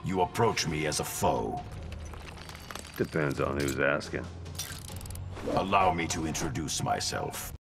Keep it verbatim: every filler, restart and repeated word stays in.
You approach me as a foe. Depends on who's asking. Allow me to introduce myself.